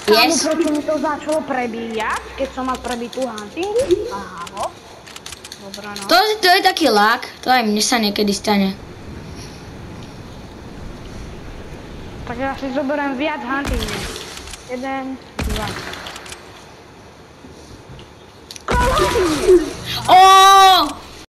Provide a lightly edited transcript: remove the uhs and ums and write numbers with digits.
Kámo, Yes. prečo mi to začalo prebíjať, keď som mal prebitú huntingu? Aha, no. Dobre, no. To je taký lag, to aj mne sa niekedy stane. Tak ja si zoberiem viac huntingu. 1, 2. Ó,